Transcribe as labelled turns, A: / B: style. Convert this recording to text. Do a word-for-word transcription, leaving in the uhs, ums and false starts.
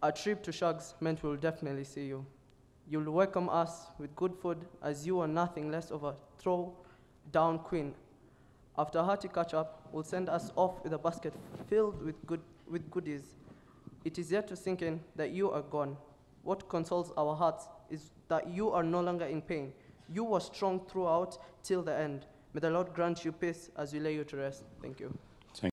A: Our trip to Shugs meant we'll definitely see you. You'll welcome us with good food, as you are nothing less of a throw-down queen. After a hearty catch-up, we'll send us off with a basket filled with, good, with goodies. It is yet to sink in that you are gone. What consoles our hearts is that you are no longer in pain. You were strong throughout till the end. May the Lord grant you peace as we lay you to rest. Thank you.